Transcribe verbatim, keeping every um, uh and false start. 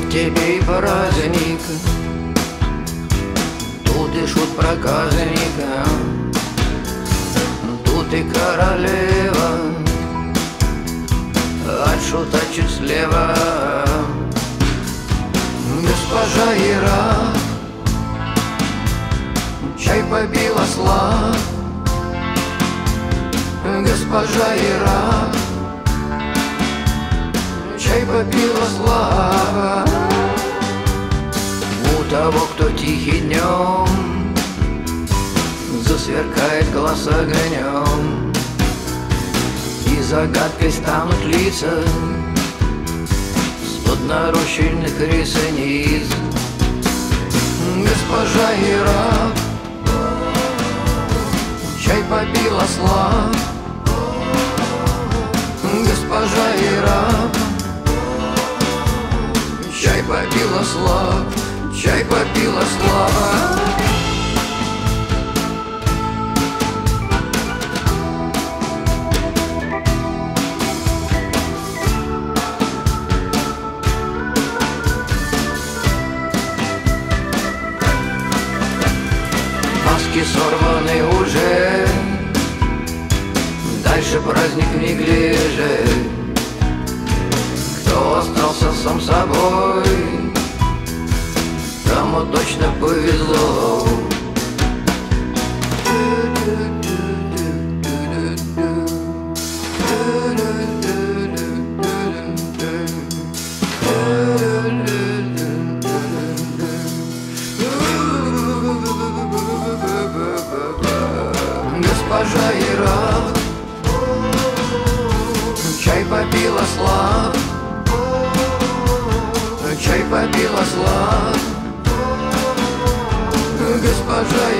тебе и праздник, тут и шут проказника, тут и королева от шута чуть слева. Госпожа Ира чай попила слаб. Госпожа Ира чай попила слава. У того, кто тихий днем засверкает глаз огнем, и загадкой станут лица с-под нарощенных ресниц. Госпожа Ира чай попила слаб. Госпожа Ира чай попила слаб, чай попила слава. Маски сорваны уже, дальше праздник в неглиже. Кто остался сам собой, тому точно повезло. Госпожа Ира чай попила слаб. Чай попила слаб. Госпожа